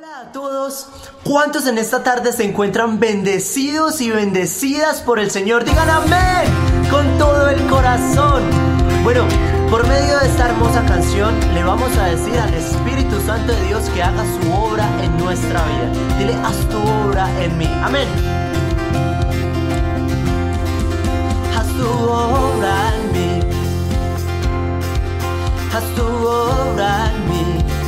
Hola a todos, ¿cuántos en esta tarde se encuentran bendecidos y bendecidas por el Señor? Digan amén con todo el corazón. Bueno, por medio de esta hermosa canción le vamos a decir al Espíritu Santo de Dios que haga su obra en nuestra vida. Dile, haz tu obra en mí, amén. Haz tu obra en mí, haz tu obra en mí.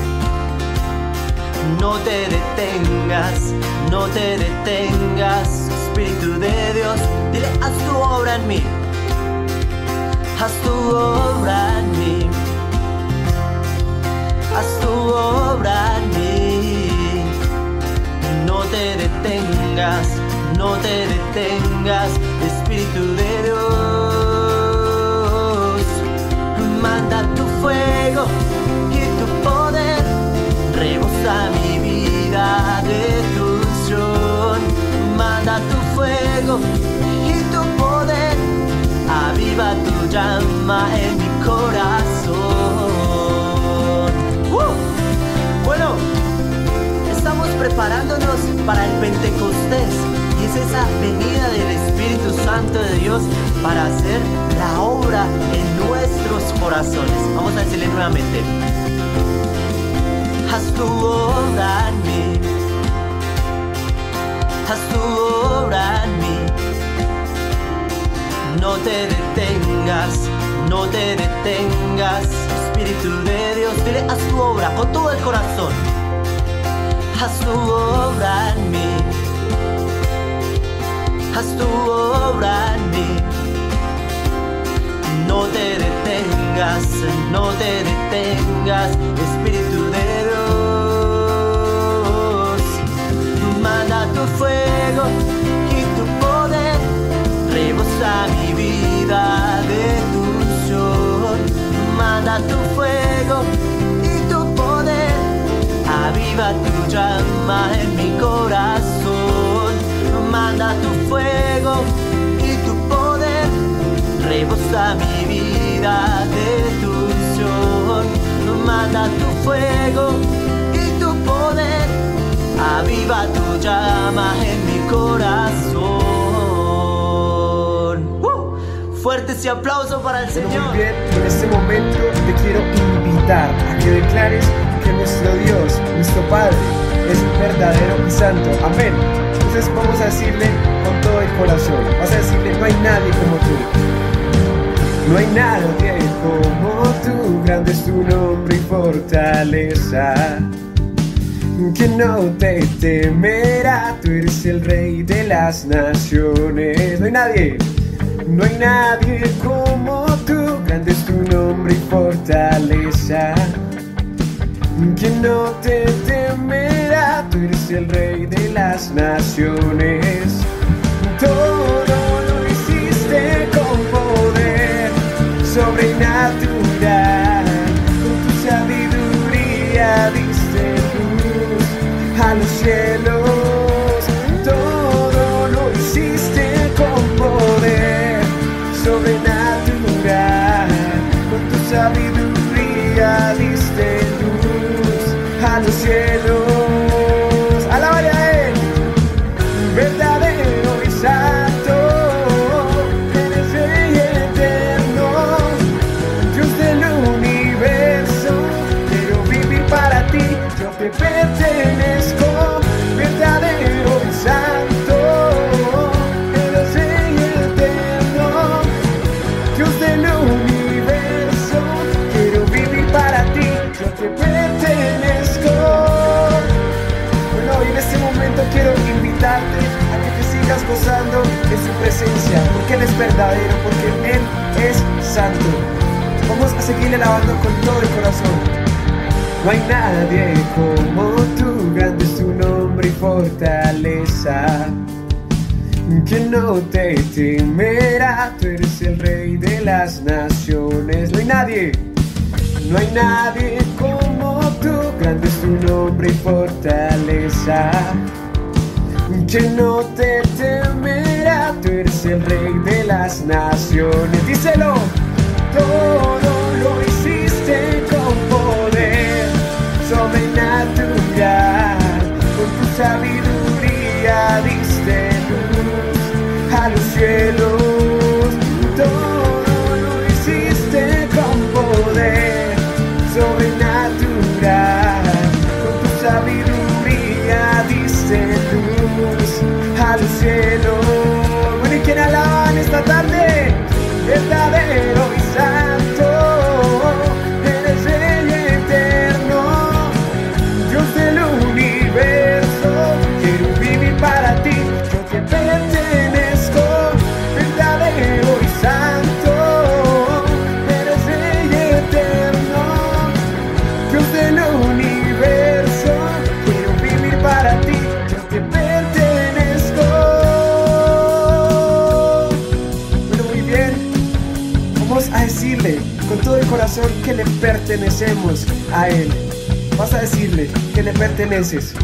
No te detengas, no te detengas, Espíritu de Dios, dile, haz tu obra en mí, haz tu obra en mí, haz tu obra en mí. No te detengas, no te detengas, Espíritu de Dios. Manda tu fuego y tu poder, rebosa mi vida de tu unción. Manda tu fuego y tu poder, aviva tu llama en mi corazón. Bueno, estamos preparándonos para el Pentecostés y es esa venida del Espíritu Santo de Dios para hacer la obra en nuestros corazones. Vamos a decirle nuevamente: haz tu obra en mí, haz tu obra en mí. No te detengas, no te detengas, Espíritu de Dios, dile, haz tu obra con todo el corazón. Haz tu obra en mí, haz tu obra en mí. No te detengas, no te detengas, Espíritu de Dios. Manda tu fuego y tu poder, rebosa mi vida de tu unción. Manda tu fuego y tu poder, aviva tu llama en mi corazón. Manda tu fuego y tu poder, rebosa mi vida de tu unción. Manda tu fuego y tu poder, aviva tu llama en mi corazón. Fuerte ese aplauso para el Señor. Muy bien, en este momento te quiero invitar a que declares que nuestro Dios, nuestro Padre, es verdadero y santo. Amén. Entonces vamos a decirle con todo el corazón, vas a decirle: no hay nadie como tú. No hay nadie como tú, grande es tu nombre y fortaleza. Que no te temerá, tú eres el Rey de las naciones. No hay nadie, no hay nadie como tú, grande es tu nombre y fortaleza. Que no te temerá, tú eres el Rey de las naciones. Todo lo hiciste con poder sobrenatural, con tu sabiduría diste luz a los cielos. Todo lo hiciste con poder sobrenatural, con tu sabiduría diste luz a los cielos. Alábale a Él, verdadero y santo, eres Rey eterno, Dios del universo. Quiero vivir para ti, yo te pertenezco. Verdadero y santo, eres Rey eterno, Dios del universo. Quiero vivir para ti, yo te pertenezco. Bueno, y en este momento quiero invitarte a que te sigas gozando de su presencia, porque Él es verdadero, porque Él es santo. Vamos a seguirle alabando con todo el corazón. No hay nadie como tú, grande es tu nombre y fortaleza. Que no te temerá, tú eres el Rey de las naciones. No hay nadie, no hay nadie como tú, grande es tu nombre y fortaleza. Que no te temerá, tú eres el Rey de las naciones. Díselo. Todo lo hiciste con poder sobrenatural, sabiduría diste luz a los cielos. Todo lo hiciste con poder sobrenatural. Con tu sabiduría diste luz a los cielos. Bueno, ¿y quién alaban esta tarde? Verdadero y santo, eres Rey eterno, Dios del universo. Quiero vivir para ti, yo te pertenezco. Verdadero y santo, eres Rey eterno, Dios del universo. Quiero vivir para ti, yo te pertenezco. Bueno, muy bien. Vamos a decirle con todo el corazón que le pertenecemos a Él. Vas a decirle que le perteneces.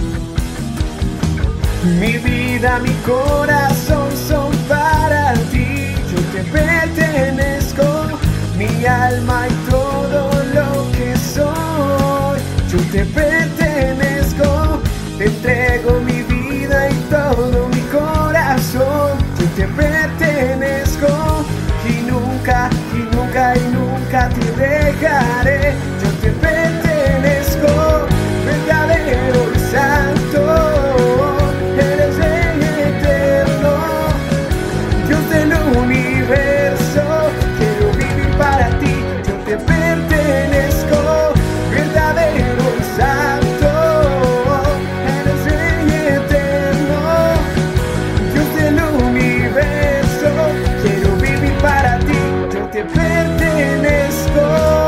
Mi vida, mi corazón son para ti. Yo te pertenezco, mi alma y todo lo que soy. Yo te pertenezco, te entrego mi vida y todo mi corazón. Yo te pertenezco y nunca, y nunca, y nunca te dejaré. Yo te pertenezco, verdadero y santo, eres Rey eterno, Dios del universo. Quiero vivir para ti, yo te pertenezco, verdadero y santo, eres Rey eterno, Dios del universo. Quiero vivir para ti, yo te pertenezco.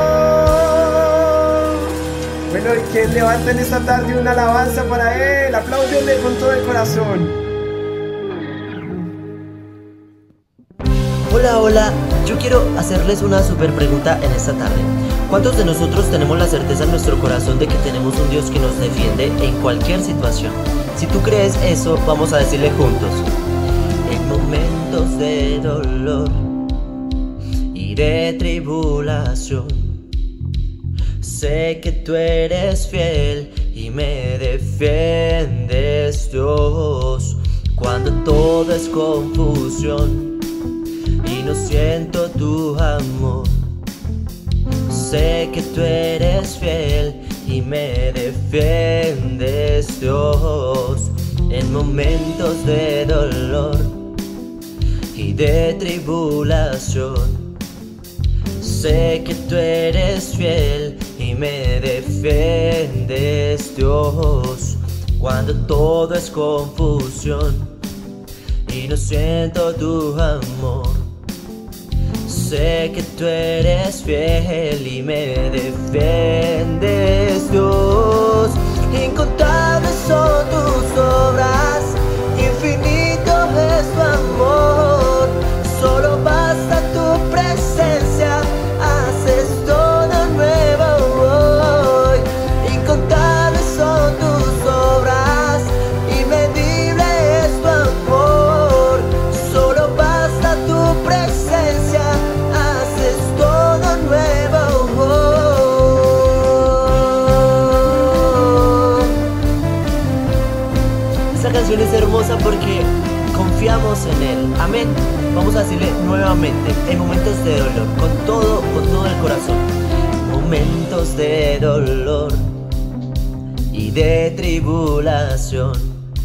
Bueno, ¿y quién levanta en esta tarde una alabanza para Él? Apláudele con todo el corazón. Hola, hola, yo quiero hacerles una super pregunta en esta tarde. ¿Cuántos de nosotros tenemos la certeza en nuestro corazón de que tenemos un Dios que nos defiende en cualquier situación? Si tú crees eso, vamos a decirle juntos. En momentos de dolor y de tribulación, sé que tú eres fiel y me defiendes, Dios. Cuando todo es confusión y no siento tu amor, sé que tú eres fiel y me defiendes, Dios. En momentos de dolor y de tribulación, sé que tú eres fiel y me defiendes, Dios. Cuando todo es confusión y no siento tu amor, sé que tú eres fiel y me defiendes, Dios. Incontables son tus obras, infinito es tu amor. Solo basta tu presencia, haces todo nuevo hoy. Incontables son tus obras, inmedible es tu amor. Solo basta tu presencia, haces todo nuevo hoy. Esta canción es hermosa porque confiamos en Él. Amén. Vamos a decirle nuevamente, en momentos de dolor, con todo el corazón. Momentos de dolor y de tribulación,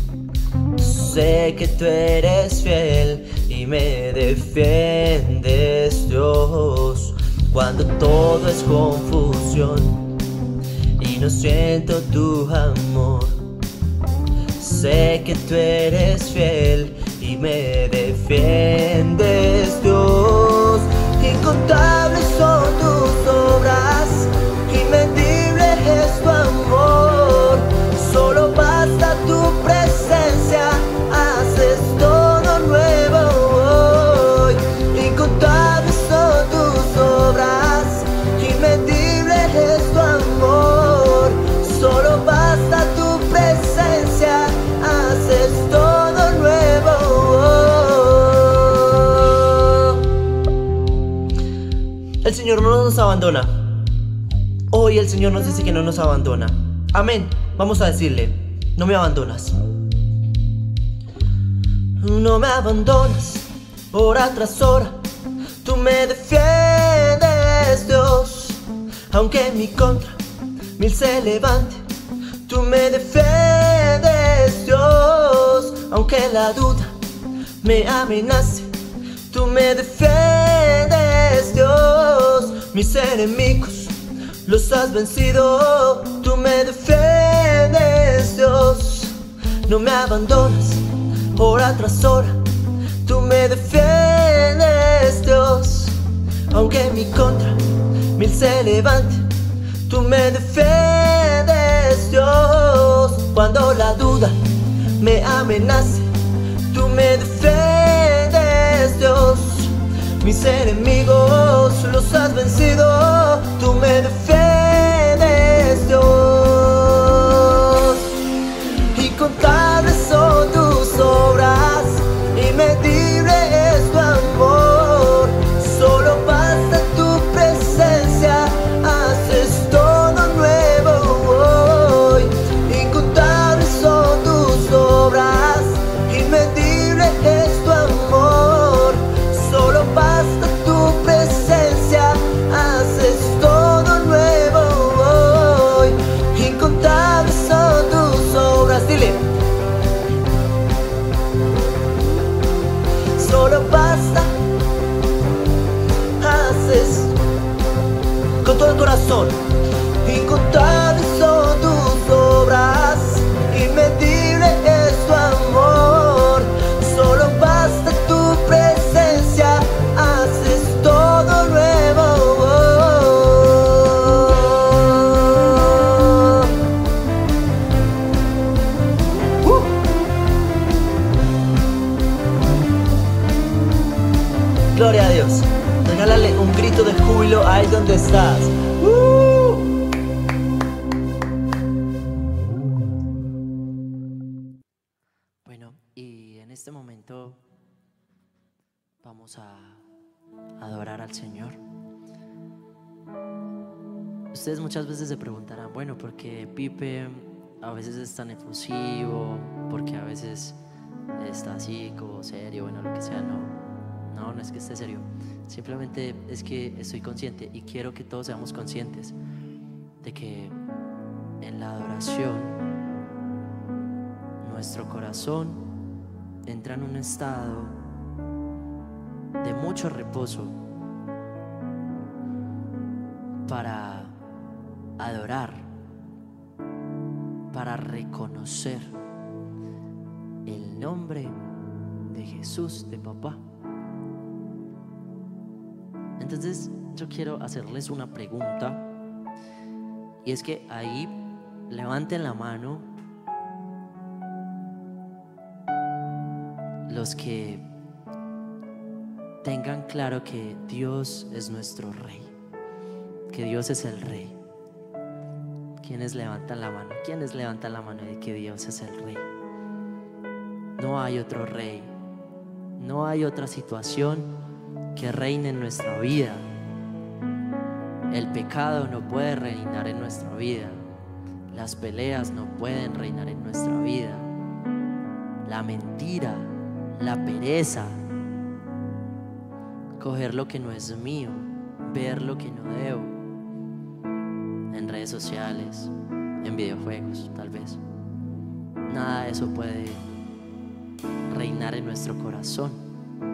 sé que tú eres fiel y me defiendes, Dios. Cuando todo es confusión y no siento tu amor, sé que tú eres fiel y me defiendes, Dios. Incontables son tus obras, inmedible es tu amor. Solo basta tu presencia, haces todo nuevo hoy. Incontables son tus obras, inmedible es tu amor. Solo basta tu presencia, haces todo nuevo hoy. El Señor no nos abandona. Hoy el Señor nos dice que no nos abandona. Amén. Vamos a decirle, no me abandonas. No me abandonas hora tras hora, tú me defiendes, Dios. Aunque en mi contra mil se levante, tú me defiendes, Dios. Aunque la duda me amenace, tú me defiendes, Dios. Mis enemigos los has vencido, tú me defiendes, Dios. No me abandonas hora tras hora, tú me defiendes, Dios. Aunque en mi contra mil se levante, tú me defiendes, Dios. Cuando la duda me amenace, tú me defiendes, Dios. Mis enemigos los has vencido, tú me defiendes, Dios. Incontables son tus obras, inmedible es tu amor. Solo basta tu presencia, haces todo nuevo hoy. Incontables son tus obras, inmedible es tu amor. Solo basta tu presencia, haces todo nuevo hoy. Incontables son tus obras, dile. Solo basta, haces con todo el corazón. Incontables son tus obras, inmedible es tu amor. Solo basta tu presencia, haces todo nuevo. Gloria a Dios. Regálale un grito de júbilo ahí donde estás. Bueno, y en este momento vamos a adorar al Señor. Ustedes muchas veces se preguntarán, bueno, ¿por qué Pipe a veces es tan efusivo? ¿Por qué a veces está así como serio? Bueno, lo que sea, no es que esté serio. Simplemente es que estoy consciente y quiero que todos seamos conscientes de que en la adoración nuestro corazón entra en un estado de mucho reposo para adorar, para reconocer el nombre de Jesús, de papá. Entonces yo quiero hacerles una pregunta, y es que ahí levanten la mano los que tengan claro que Dios es nuestro Rey, que Dios es el Rey. ¿Quiénes levantan la mano? ¿Quiénes levantan la mano de que Dios es el Rey? No hay otro Rey, no hay otra situación que reine en nuestra vida. El pecado no puede reinar en nuestra vida. Las peleas no pueden reinar en nuestra vida. La mentira, la pereza, coger lo que no es mío, ver lo que no debo, en redes sociales, en videojuegos, tal vez. Nada de eso puede reinar en nuestro corazón.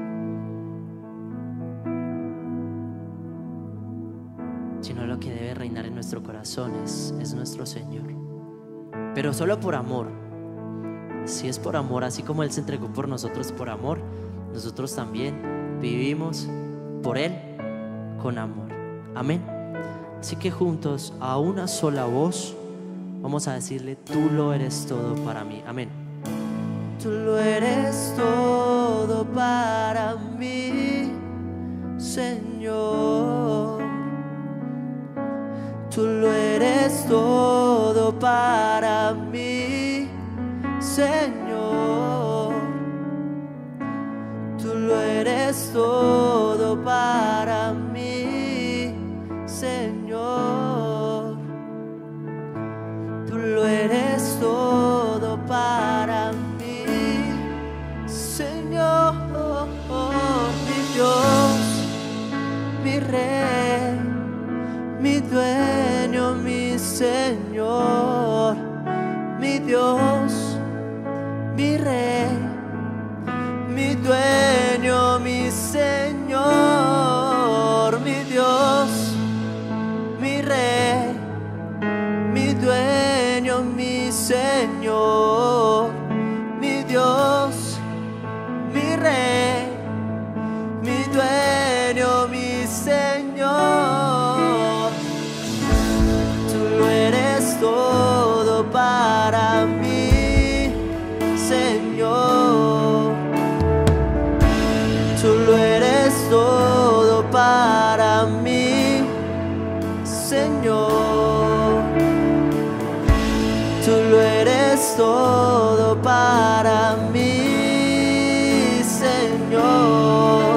Sino lo que debe reinar en nuestro corazón es nuestro Señor. Pero solo por amor. Si es por amor, así como Él se entregó por nosotros por amor, nosotros también vivimos por Él con amor. Amén. Así que juntos, a una sola voz, vamos a decirle: tú lo eres todo para mí. Amén. Tú lo eres todo para mí, Señor. Tú lo eres todo para mí, Señor. Tú lo eres todo para mí, Señor. Tú lo eres todo para mí, Señor. dueño, mi Señor, mi Dios, mi Rey, mi dueño, mi Señor, mi Dios, mi Rey, mi dueño, mi Señor, mi Dios, mi Rey, mi dueño, mi Señor. Tú lo eres todo para mí, Señor. Tú lo eres todo para mí, Señor. Tú lo eres todo para mí, Señor.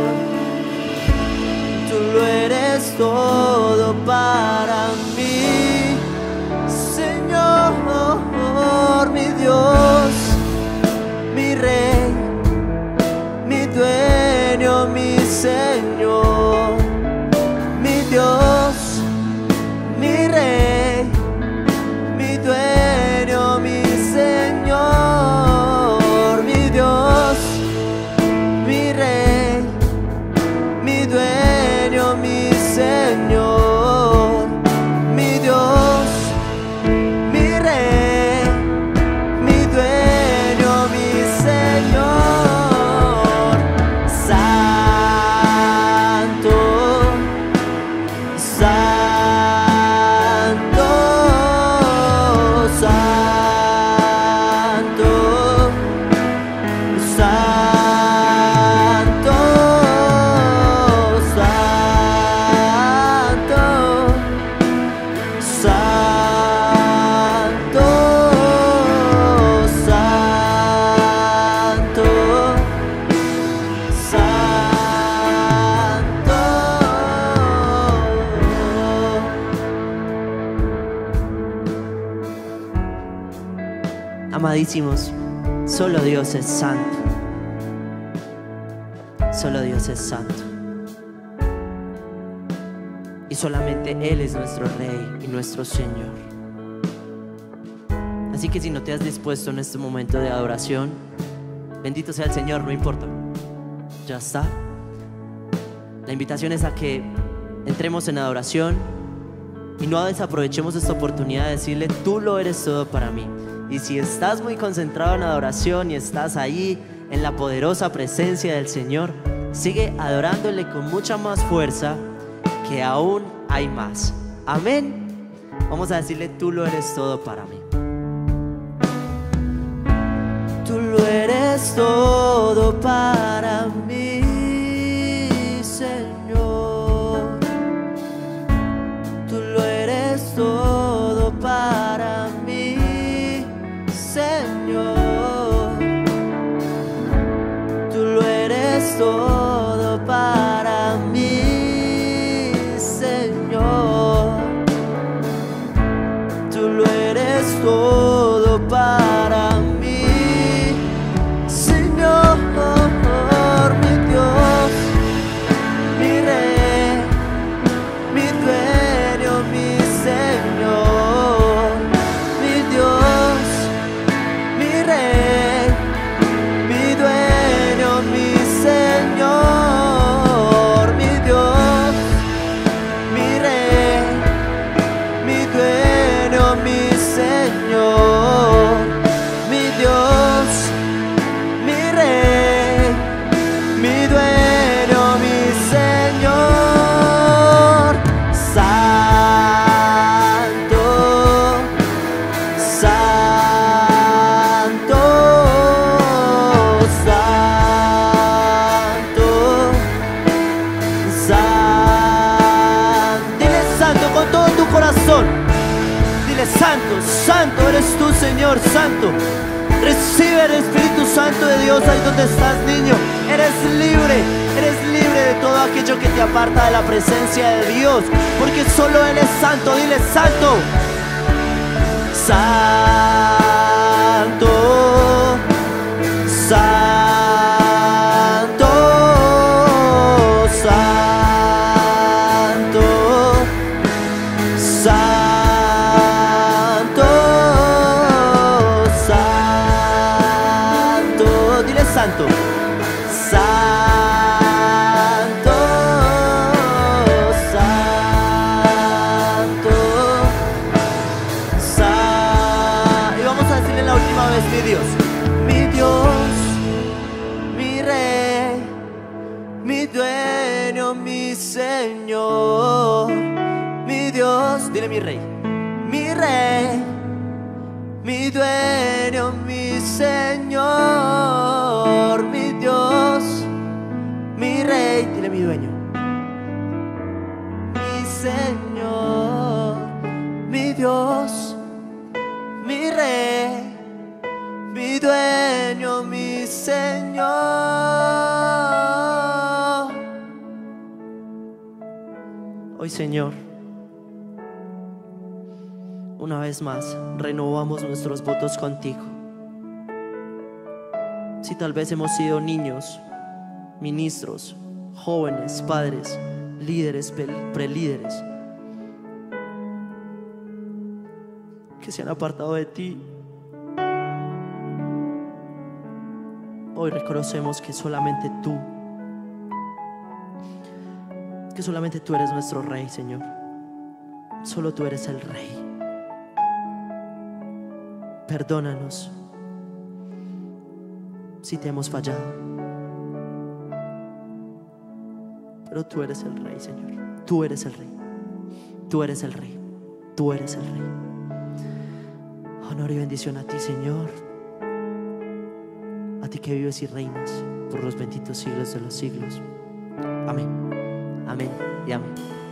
Tú lo eres todo para mí, Señor, mi Dios, mi Rey, mi dueño, mi Señor, mi Dios, mi Rey, mi dueño, mi Señor, mi Dios, mi Rey, mi dueño, mi Señor, mi Dios, mi Rey, mi dueño, mi Señor. Santo, Santo, Santo, Santo, Amadísimos, solo Dios es santo. Solo Dios es santo. Y solamente Él es nuestro Rey y nuestro Señor. Así que si no te has dispuesto en este momento de adoración, bendito sea el Señor, no importa. Ya está. La invitación es a que entremos en adoración y no desaprovechemos esta oportunidad de decirle: tú lo eres todo para mí. Y si estás muy concentrado en adoración y estás ahí en la poderosa presencia del Señor, sigue adorándole con mucha más fuerza, que aún hay más. Amén. Vamos a decirle: tú lo eres todo para mí. Tú lo eres todo para mí, Señor. Tú lo eres todo para mí, Señor. Tú lo eres todo para mí, Señor. Tú lo eres todo para mí, Señor, mi Dios, mi Rey, mi dueño, mi Señor, mi Dios, mi Rey, mi dueño, mi Señor, mi Dios, mi Rey, mi dueño, mi Señor, mi Dios, mi Rey, mi dueño, mi Señor. Santo, Santo, Santo, Santo. Dile santo con todo tu corazón. Dile: santo, santo eres tú, Señor, santo. Recibe el Espíritu Santo de Dios ahí donde estás, niño. Eres libre de todo aquello que te aparta de la presencia de Dios, porque solo Él es santo. Dile: santo, santo, santo, santo, santo. vez, mi Dios, mi Rey, mi dueño, mi Señor, mi Dios, dile mi Rey, mi Rey, mi dueño, mi Señor, mi Dios, mi Rey, dile mi dueño, mi Señor, mi Dios, mi Rey, mi dueño, mi Señor. Hoy, Señor, una vez más renovamos nuestros votos contigo. Si tal vez hemos sido niños, ministros, jóvenes, padres, líderes, prelíderes, que se han apartado de ti, hoy reconocemos que solamente tú eres nuestro Rey, Señor. Solo tú eres el Rey. Perdónanos si te hemos fallado, pero tú eres el Rey, Señor. Tú eres el Rey. Tú eres el Rey. Tú eres el Rey. Honor y bendición a ti, Señor. A ti que vives y reinas por los benditos siglos de los siglos. Amén. Amén y amén.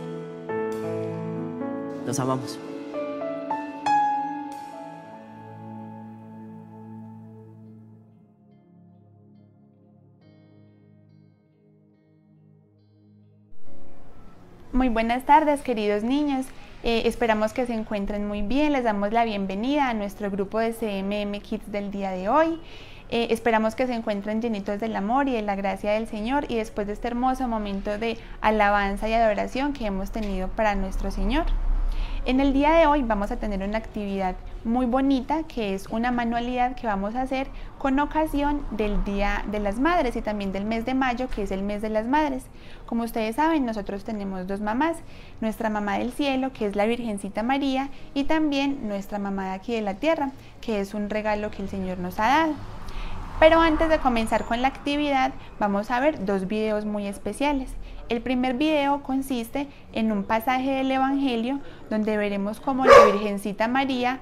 Los amamos. Muy buenas tardes, queridos niños. Esperamos que se encuentren muy bien. Les damos la bienvenida a nuestro grupo de CMM Kids del día de hoy. Esperamos que se encuentren llenitos del amor y de la gracia del Señor, y después de este hermoso momento de alabanza y adoración que hemos tenido para nuestro Señor. En el día de hoy vamos a tener una actividad muy bonita, que es una manualidad que vamos a hacer con ocasión del Día de las Madres y también del mes de mayo, que es el mes de las madres. Como ustedes saben, nosotros tenemos dos mamás: nuestra mamá del cielo, que es la Virgencita María, y también nuestra mamá de aquí de la tierra, que es un regalo que el Señor nos ha dado. Pero antes de comenzar con la actividad, vamos a ver dos videos muy especiales. El primer video consiste en un pasaje del Evangelio donde veremos cómo la Virgencita María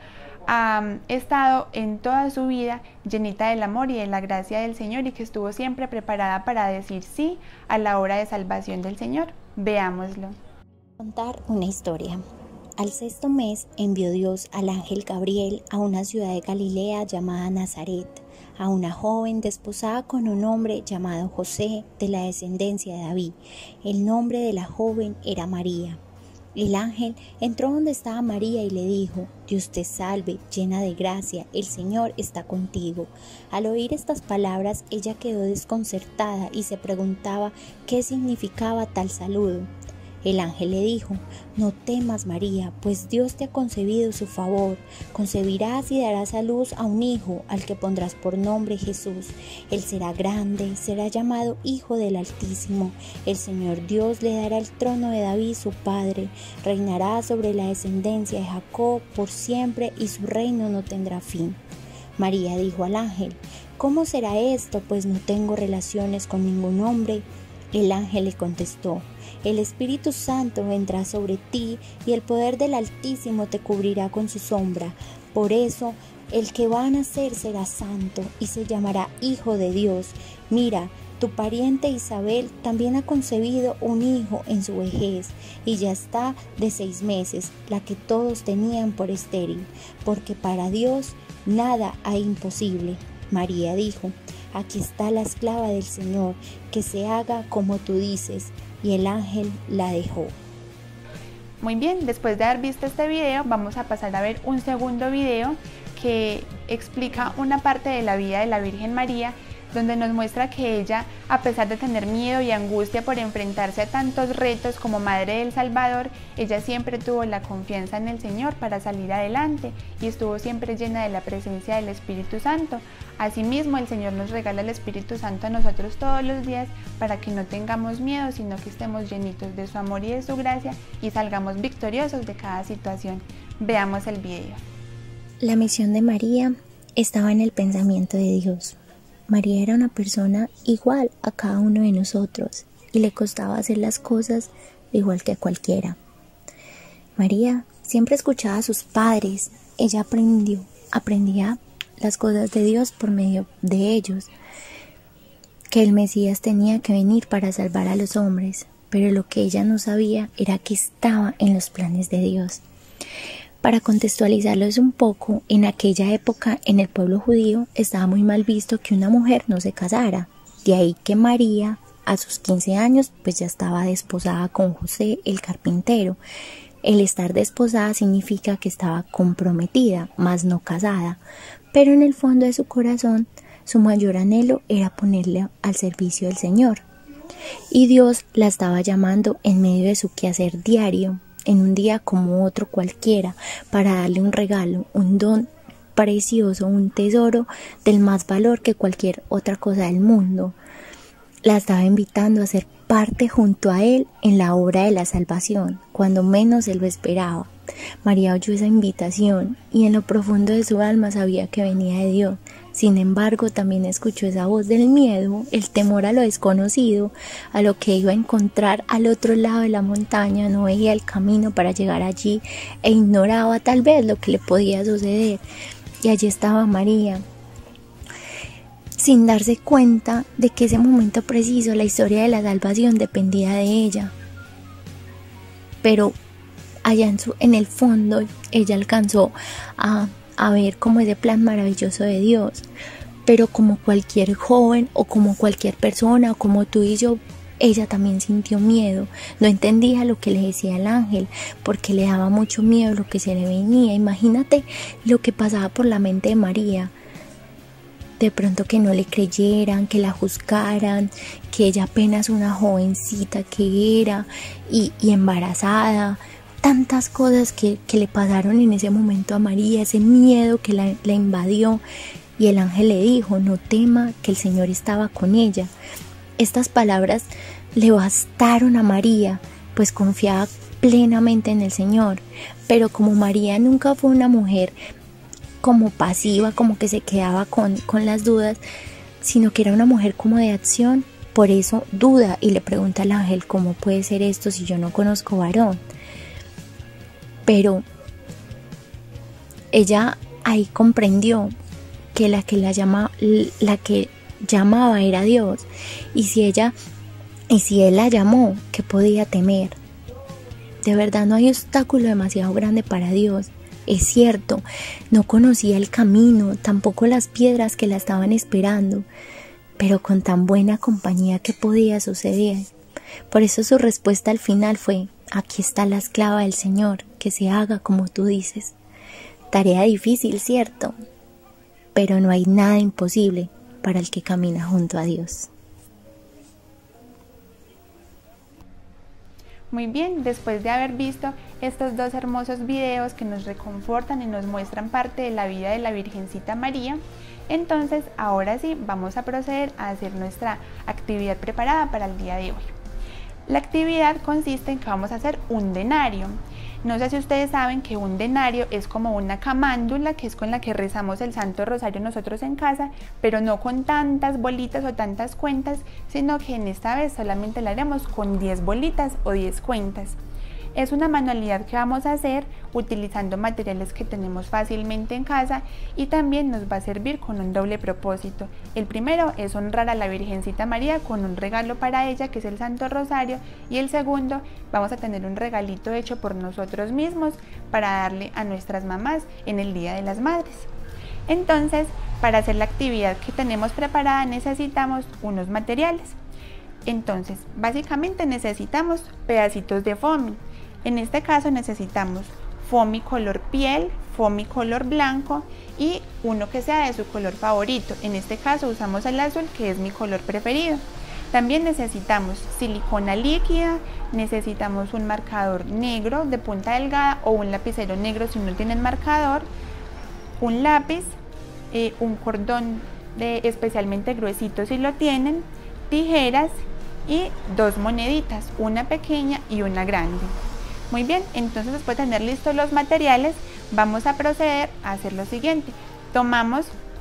ha estado en toda su vida llenita del amor y de la gracia del Señor, y que estuvo siempre preparada para decir sí a la obra de salvación del Señor. Veámoslo. Contar una historia. Al sexto mes envió Dios al ángel Gabriel a una ciudad de Galilea llamada Nazaret, a una joven desposada con un hombre llamado José, de la descendencia de David. El nombre de la joven era María. El ángel entró donde estaba María y le dijo: Dios te salve, llena de gracia, el Señor está contigo. Al oír estas palabras, ella quedó desconcertada y se preguntaba qué significaba tal saludo. El ángel le dijo: no temas, María, pues Dios te ha concedido su favor. Concebirás y darás a luz a un hijo, al que pondrás por nombre Jesús. Él será grande, será llamado Hijo del Altísimo. El Señor Dios le dará el trono de David su padre. Reinará sobre la descendencia de Jacob por siempre, y su reino no tendrá fin. María dijo al ángel: ¿cómo será esto? Pues no tengo relaciones con ningún hombre. El ángel le contestó: el Espíritu Santo vendrá sobre ti, y el poder del Altísimo te cubrirá con su sombra. Por eso, el que va a nacer será santo, y se llamará Hijo de Dios. Mira, tu pariente Isabel también ha concebido un hijo en su vejez, y ya está de 6 meses, la que todos tenían por estéril, porque para Dios nada hay imposible. María dijo: aquí está la esclava del Señor, que se haga como tú dices. Y el ángel la dejó. Muy bien, después de haber visto este video, vamos a pasar a ver un segundo video que explica una parte de la vida de la Virgen María, donde nos muestra que ella, a pesar de tener miedo y angustia por enfrentarse a tantos retos como Madre del Salvador, ella siempre tuvo la confianza en el Señor para salir adelante, y estuvo siempre llena de la presencia del Espíritu Santo. Asimismo, el Señor nos regala el Espíritu Santo a nosotros todos los días para que no tengamos miedo, sino que estemos llenitos de su amor y de su gracia, y salgamos victoriosos de cada situación. Veamos el video. La misión de María estaba en el pensamiento de Dios. María era una persona igual a cada uno de nosotros y le costaba hacer las cosas igual que a cualquiera. María siempre escuchaba a sus padres. Ella aprendía las cosas de Dios por medio de ellos, que el Mesías tenía que venir para salvar a los hombres, pero lo que ella no sabía era que estaba en los planes de Dios. Para contextualizarlos un poco, en aquella época en el pueblo judío estaba muy mal visto que una mujer no se casara. De ahí que María, a sus 15 años, pues ya estaba desposada con José, el carpintero. El estar desposada significa que estaba comprometida, mas no casada. Pero en el fondo de su corazón, su mayor anhelo era ponerle al servicio del Señor. Y Dios la estaba llamando en medio de su quehacer diario, en un día como otro cualquiera, para darle un regalo, un don precioso, un tesoro del más valor que cualquier otra cosa del mundo. La estaba invitando a ser parte junto a Él en la obra de la salvación, cuando menos se lo esperaba. María oyó esa invitación y en lo profundo de su alma sabía que venía de Dios. Sin embargo, también escuchó esa voz del miedo, el temor a lo desconocido, a lo que iba a encontrar al otro lado de la montaña. No veía el camino para llegar allí e ignoraba tal vez lo que le podía suceder. Y allí estaba María, sin darse cuenta de que ese momento preciso la historia de la salvación dependía de ella. Pero allá en el fondo ella alcanzó a ver como ese plan maravilloso de Dios. Pero como cualquier joven o como cualquier persona o como tú y yo, ella también sintió miedo. No entendía lo que le decía el ángel porque le daba mucho miedo lo que se le venía. Imagínate lo que pasaba por la mente de María. De pronto que no le creyeran, que la juzgaran, que ella apenas una jovencita que era y embarazada. Tantas cosas que le pasaron en ese momento a María, ese miedo que la invadió. Y el ángel le dijo: no tema, que el Señor estaba con ella. Estas palabras le bastaron a María, pues confiaba plenamente en el Señor. Pero como María nunca fue una mujer como pasiva, como que se quedaba con las dudas, sino que era una mujer como de acción, por eso duda y le pregunta al ángel: ¿cómo puede ser esto si yo no conozco varón? Pero ella ahí comprendió que la que llamaba era Dios, y si él la llamó, ¿qué podía temer? De verdad no hay obstáculo demasiado grande para Dios. Es cierto, no conocía el camino, tampoco las piedras que la estaban esperando, pero con tan buena compañía que podía suceder. Por eso su respuesta al final fue: aquí está la esclava del Señor, que se haga como tú dices. Tarea difícil, cierto, pero no hay nada imposible para el que camina junto a Dios. Muy bien, después de haber visto estos dos hermosos videos que nos reconfortan y nos muestran parte de la vida de la Virgencita María, entonces ahora sí vamos a proceder a hacer nuestra actividad preparada para el día de hoy. La actividad consiste en que vamos a hacer un denario. No sé si ustedes saben que un denario es como una camándula, que es con la que rezamos el Santo Rosario nosotros en casa, pero no con tantas bolitas o tantas cuentas, sino que en esta vez solamente la haremos con 10 bolitas o 10 cuentas. Es una manualidad que vamos a hacer utilizando materiales que tenemos fácilmente en casa y también nos va a servir con un doble propósito. El primero es honrar a la Virgencita María con un regalo para ella, que es el Santo Rosario, y el segundo, vamos a tener un regalito hecho por nosotros mismos para darle a nuestras mamás en el Día de las Madres. Entonces, para hacer la actividad que tenemos preparada necesitamos unos materiales. Entonces, básicamente necesitamos pedacitos de foamy. En este caso necesitamos foamy color piel, foamy color blanco y uno que sea de su color favorito. En este caso usamos el azul, que es mi color preferido. También necesitamos silicona líquida, necesitamos un marcador negro de punta delgada o un lapicero negro si no tienen marcador, un lápiz, un cordón especialmente gruesito si lo tienen, tijeras y 2 moneditas, una pequeña y una grande. Muy bien, entonces después de tener listos los materiales, vamos a proceder a hacer lo siguiente. Tomamos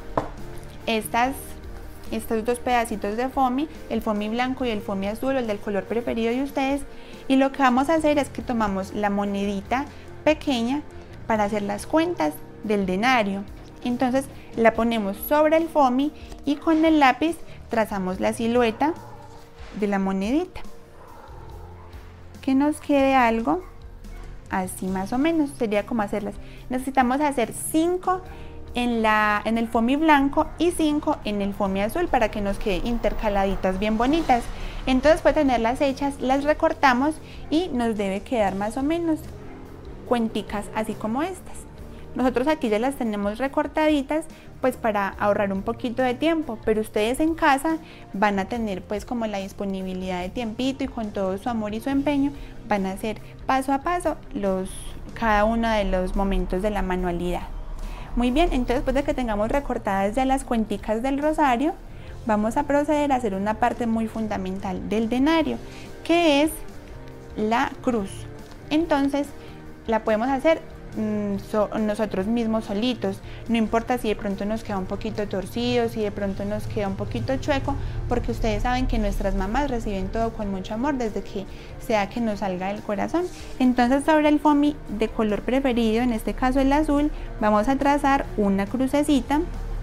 estos dos pedacitos de foamy, el foamy blanco y el foamy azul, el del color preferido de ustedes, y lo que vamos a hacer es que tomamos la monedita pequeña para hacer las cuentas del denario. Entonces la ponemos sobre el foamy y con el lápiz trazamos la silueta de la monedita, que nos quede algo así más o menos, sería como hacerlas. Necesitamos hacer 5 en el foamy blanco y 5 en el foamy azul para que nos quede intercaladitas bien bonitas. Entonces, para tenerlas hechas, las recortamos y nos debe quedar más o menos cuenticas así como estas. Nosotros aquí ya las tenemos recortaditas pues para ahorrar un poquito de tiempo, pero ustedes en casa van a tener pues como la disponibilidad de tiempito y con todo su amor y su empeño van a hacer paso a paso cada uno de los momentos de la manualidad. Muy bien, entonces después de que tengamos recortadas ya las cuenticas del rosario, vamos a proceder a hacer una parte muy fundamental del denario, que es la cruz. Entonces la podemos hacer nosotros mismos solitos, no importa si de pronto nos queda un poquito torcido, si de pronto nos queda un poquito chueco, porque ustedes saben que nuestras mamás reciben todo con mucho amor desde que sea que nos salga del corazón. Entonces sobre el foamy de color preferido, en este caso el azul, vamos a trazar una crucecita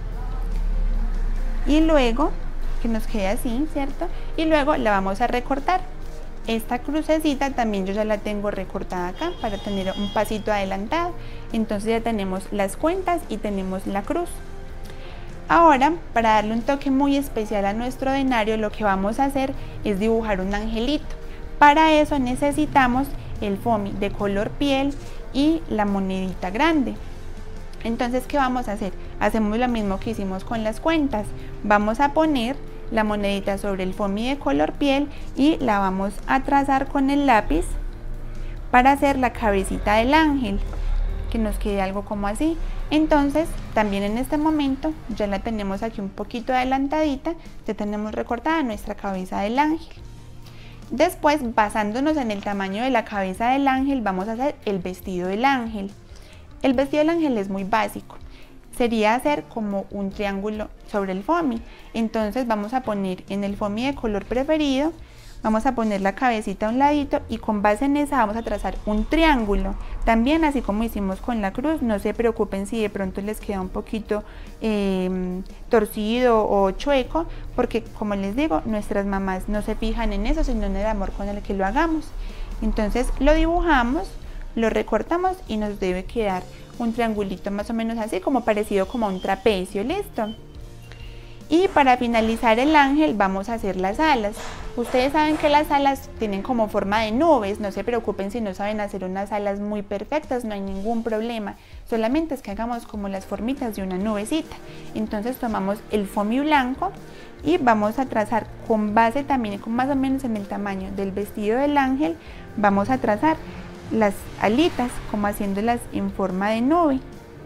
y luego que nos quede así, ¿cierto? Y luego la vamos a recortar. Esta crucecita también yo ya la tengo recortada acá para tener un pasito adelantado. Entonces ya tenemos las cuentas y tenemos la cruz. Ahora, para darle un toque muy especial a nuestro denario, lo que vamos a hacer es dibujar un angelito. Para eso necesitamos el foamy de color piel y la monedita grande. Entonces, ¿qué vamos a hacer? Hacemos lo mismo que hicimos con las cuentas. Vamos a poner la monedita sobre el foamy de color piel y la vamos a trazar con el lápiz para hacer la cabecita del ángel, que nos quede algo como así. Entonces también en este momento ya la tenemos aquí un poquito adelantadita, ya tenemos recortada nuestra cabeza del ángel. Después, basándonos en el tamaño de la cabeza del ángel, vamos a hacer el vestido del ángel. El vestido del ángel es muy básico, sería hacer como un triángulo sobre el foamy. Entonces vamos a poner en el foamy de color preferido, vamos a poner la cabecita a un ladito y con base en esa vamos a trazar un triángulo. También así como hicimos con la cruz, no se preocupen si de pronto les queda un poquito torcido o chueco, porque como les digo, nuestras mamás no se fijan en eso, sino en el amor con el que lo hagamos. Entonces lo dibujamos, lo recortamos y nos debe quedar un triangulito más o menos así, como parecido como a un trapecio, ¿listo? Y para finalizar el ángel vamos a hacer las alas. Ustedes saben que las alas tienen como forma de nubes, no se preocupen si no saben hacer unas alas muy perfectas, no hay ningún problema, solamente es que hagamos como las formitas de una nubecita. Entonces tomamos el foamy blanco y vamos a trazar con base también, con más o menos en el tamaño del vestido del ángel, vamos a trazar las alitas como haciéndolas en forma de nube.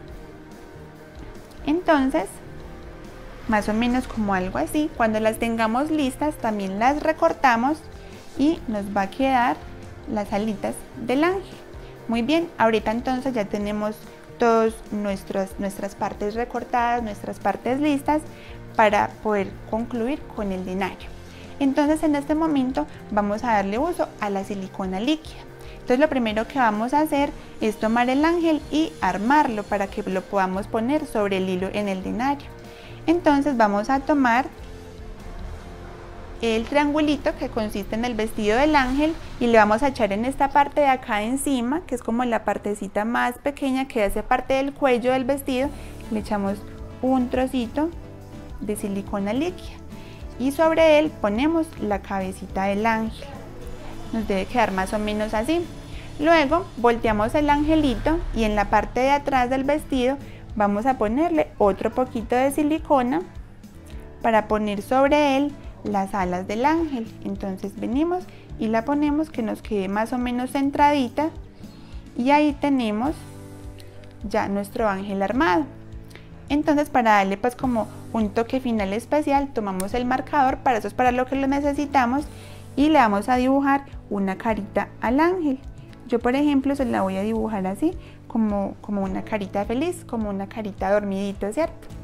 Entonces más o menos como algo así. Cuando las tengamos listas también las recortamos y nos va a quedar las alitas del ángel. Muy bien, ahorita entonces ya tenemos todas nuestras partes recortadas, nuestras partes listas para poder concluir con el denario. Entonces en este momento vamos a darle uso a la silicona líquida. Entonces lo primero que vamos a hacer es tomar el ángel y armarlo para que lo podamos poner sobre el hilo en el denario. Entonces vamos a tomar el triangulito que consiste en el vestido del ángel y le vamos a echar en esta parte de acá encima, que es como la partecita más pequeña que hace parte del cuello del vestido, le echamos un trocito de silicona líquida y sobre él ponemos la cabecita del ángel. Nos debe quedar más o menos así. Luego volteamos el angelito y en la parte de atrás del vestido vamos a ponerle otro poquito de silicona para poner sobre él las alas del ángel. Entonces venimos y la ponemos que nos quede más o menos centradita y ahí tenemos ya nuestro ángel armado. Entonces para darle pues como un toque final especial tomamos el marcador, para eso es para lo que lo necesitamos, y le vamos a dibujar una carita al ángel. Yo por ejemplo se la voy a dibujar así, como una carita feliz, como una carita dormidita, ¿cierto?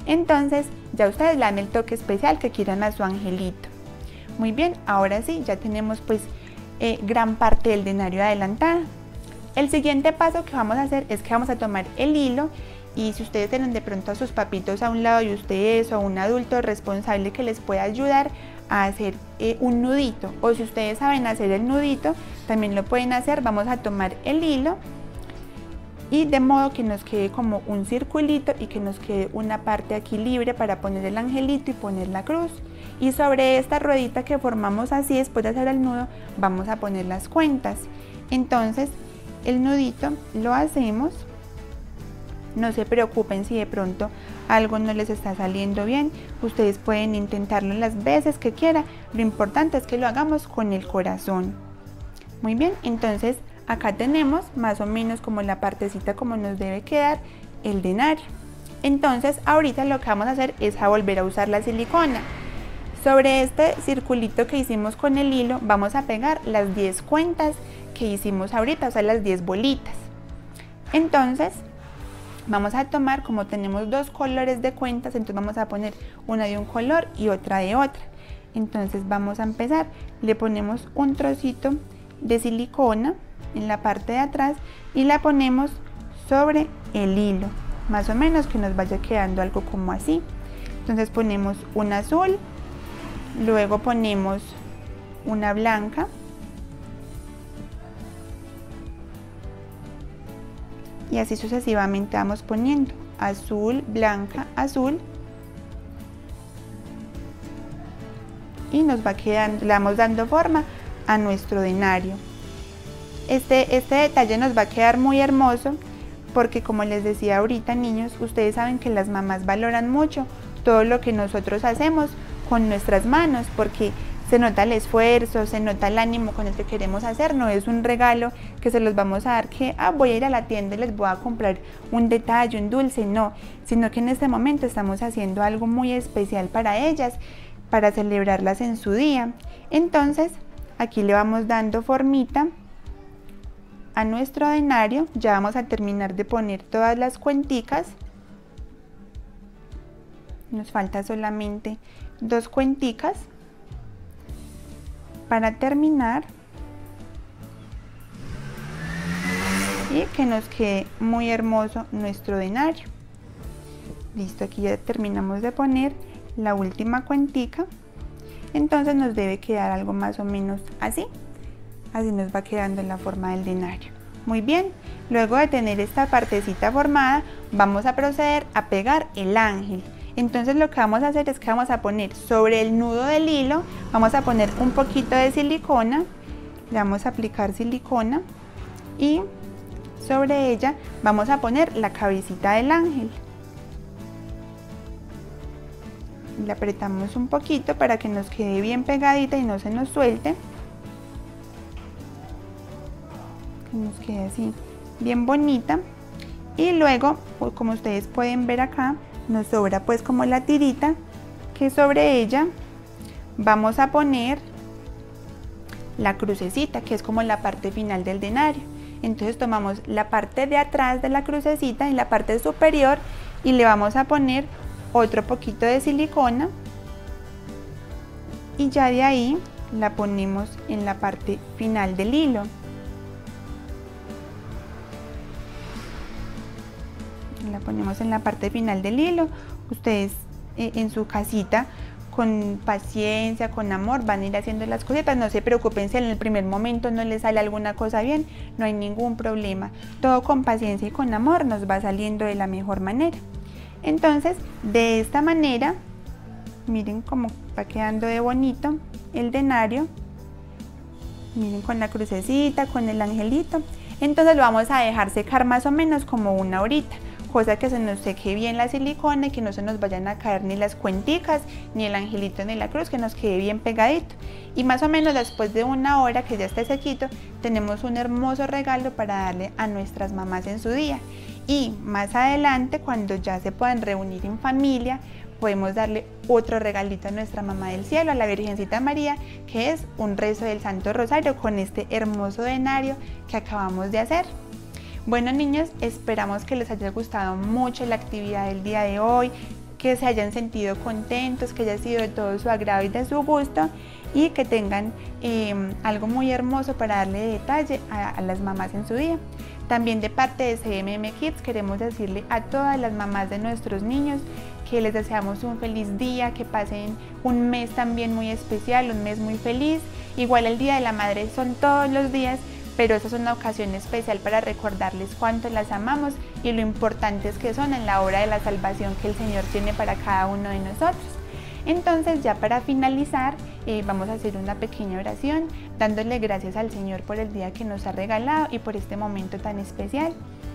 Entonces ya ustedes le dan el toque especial que quieran a su angelito. Muy bien, ahora sí, ya tenemos pues gran parte del denario adelantada. El siguiente paso que vamos a hacer es que vamos a tomar el hilo, y si ustedes tienen de pronto a sus papitos a un lado y ustedes o un adulto responsable que les pueda ayudar a hacer un nudito, o si ustedes saben hacer el nudito también lo pueden hacer. Vamos a tomar el hilo y de modo que nos quede como un circulito y que nos quede una parte aquí libre para poner el angelito y poner la cruz, y sobre esta ruedita que formamos así después de hacer el nudo vamos a poner las cuentas. Entonces el nudito lo hacemos. No se preocupen si de pronto algo no les está saliendo bien, ustedes pueden intentarlo las veces que quieran, lo importante es que lo hagamos con el corazón. Muy bien, entonces acá tenemos más o menos como la partecita como nos debe quedar el denario. Entonces ahorita lo que vamos a hacer es a volver a usar la silicona. Sobre este circulito que hicimos con el hilo vamos a pegar las 10 cuentas que hicimos ahorita, o sea las 10 bolitas. Entonces vamos a tomar, como tenemos dos colores de cuentas, entonces vamos a poner una de un color y otra de otra. Entonces vamos a empezar, le ponemos un trocito de silicona en la parte de atrás y la ponemos sobre el hilo, más o menos que nos vaya quedando algo como así. Entonces ponemos un azul, luego ponemos una blanca, y así sucesivamente vamos poniendo azul, blanca, azul, y nos va quedando, le vamos dando forma a nuestro denario. Este detalle nos va a quedar muy hermoso porque, como les decía ahorita, niños, ustedes saben que las mamás valoran mucho todo lo que nosotros hacemos con nuestras manos, porque se nota el esfuerzo, se nota el ánimo con el que queremos hacer. No es un regalo que se los vamos a dar que voy a ir a la tienda y les voy a comprar un detalle, un dulce, no, sino que en este momento estamos haciendo algo muy especial para ellas, para celebrarlas en su día. Entonces aquí le vamos dando formita a nuestro denario. Ya vamos a terminar de poner todas las cuenticas, nos falta solamente 2 cuenticas para terminar y que nos quede muy hermoso nuestro denario. Listo, aquí ya terminamos de poner la última cuentica, entonces nos debe quedar algo más o menos así. Así nos va quedando en la forma del denario. Muy bien, luego de tener esta partecita formada vamos a proceder a pegar el ángel. Entonces lo que vamos a hacer es que vamos a poner sobre el nudo del hilo, vamos a poner un poquito de silicona, le vamos a aplicar silicona y sobre ella vamos a poner la cabecita del ángel. Le apretamos un poquito para que nos quede bien pegadita y no se nos suelte. Que nos quede así bien bonita. Y luego, como ustedes pueden ver acá, nos sobra pues como la tirita, que sobre ella vamos a poner la crucecita, que es como la parte final del denario. Entonces tomamos la parte de atrás de la crucecita y la parte superior y le vamos a poner otro poquito de silicona y ya de ahí la ponemos en la parte final del hilo. La ponemos en la parte final del hilo. Ustedes en su casita, con paciencia, con amor, van a ir haciendo las cositas. No se preocupen si en el primer momento no les sale alguna cosa bien, no hay ningún problema. Todo con paciencia y con amor nos va saliendo de la mejor manera. Entonces, de esta manera, miren cómo va quedando de bonito el denario. Miren, con la crucecita, con el angelito. Entonces lo vamos a dejar secar más o menos como 1 horita, cosa que se nos seque bien la silicona y que no se nos vayan a caer ni las cuenticas, ni el angelito, ni la cruz, que nos quede bien pegadito. Y más o menos después de 1 hora que ya esté sequito, tenemos un hermoso regalo para darle a nuestras mamás en su día. Y más adelante, cuando ya se puedan reunir en familia, podemos darle otro regalito a nuestra mamá del cielo, a la Virgencita María, que es un rezo del Santo Rosario con este hermoso denario que acabamos de hacer. Bueno, niños, esperamos que les haya gustado mucho la actividad del día de hoy, que se hayan sentido contentos, que haya sido de todo su agrado y de su gusto, y que tengan algo muy hermoso para darle detalle a las mamás en su día. También de parte de CMM Kids queremos decirle a todas las mamás de nuestros niños que les deseamos un feliz día, que pasen un mes también muy especial, un mes muy feliz. Igual el Día de la Madre son todos los días, pero esa es una ocasión especial para recordarles cuánto las amamos y lo importantes que son en la obra de la salvación que el Señor tiene para cada uno de nosotros. Entonces, ya para finalizar, vamos a hacer una pequeña oración dándole gracias al Señor por el día que nos ha regalado y por este momento tan especial.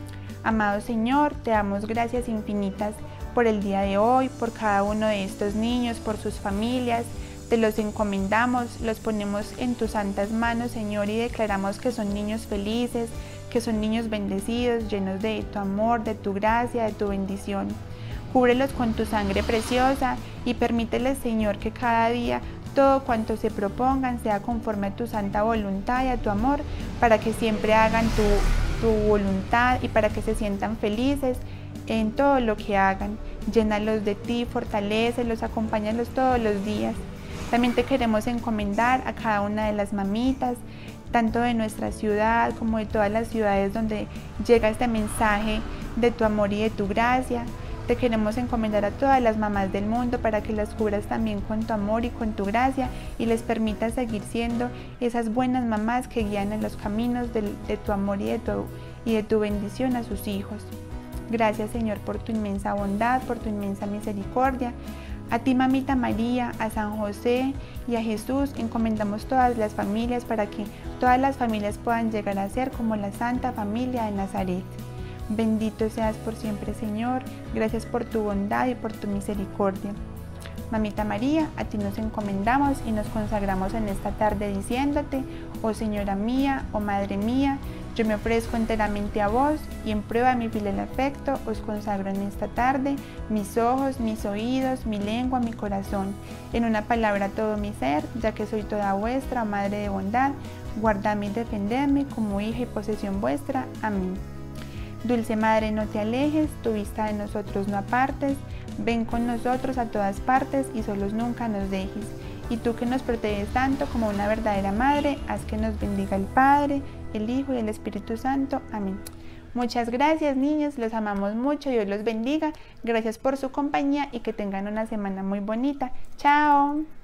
Amado Señor, te damos gracias infinitas por el día de hoy, por cada uno de estos niños, por sus familias. Te los encomendamos, los ponemos en tus santas manos, Señor, y declaramos que son niños felices, que son niños bendecidos, llenos de tu amor, de tu gracia, de tu bendición. Cúbrelos con tu sangre preciosa y permíteles, Señor, que cada día todo cuanto se propongan sea conforme a tu santa voluntad y a tu amor, para que siempre hagan tu voluntad y para que se sientan felices en todo lo que hagan. Llénalos de ti, fortalécelos, acompáñalos todos los días. También te queremos encomendar a cada una de las mamitas, tanto de nuestra ciudad como de todas las ciudades donde llega este mensaje de tu amor y de tu gracia. Te queremos encomendar a todas las mamás del mundo para que las cubras también con tu amor y con tu gracia y les permitas seguir siendo esas buenas mamás que guían en los caminos de tu amor y de tu bendición a sus hijos. Gracias, Señor, por tu inmensa bondad, por tu inmensa misericordia. A ti, Mamita María, a San José y a Jesús encomendamos todas las familias para que todas las familias puedan llegar a ser como la Santa Familia de Nazaret. Bendito seas por siempre, Señor. Gracias por tu bondad y por tu misericordia. Mamita María, a ti nos encomendamos y nos consagramos en esta tarde diciéndote: oh Señora mía, oh Madre mía, yo me ofrezco enteramente a vos y en prueba de mi filial afecto os consagro en esta tarde mis ojos, mis oídos, mi lengua, mi corazón, en una palabra todo mi ser, ya que soy toda vuestra, Madre de bondad, guardadme y defendedme como hija y posesión vuestra. Amén. Dulce Madre, no te alejes, tu vista de nosotros no apartes, ven con nosotros a todas partes y solos nunca nos dejes. Y tú que nos proteges tanto como una verdadera madre, haz que nos bendiga el Padre, el Hijo y el Espíritu Santo. Amén. Muchas gracias, niños, los amamos mucho, Dios los bendiga. Gracias por su compañía y que tengan una semana muy bonita. Chao.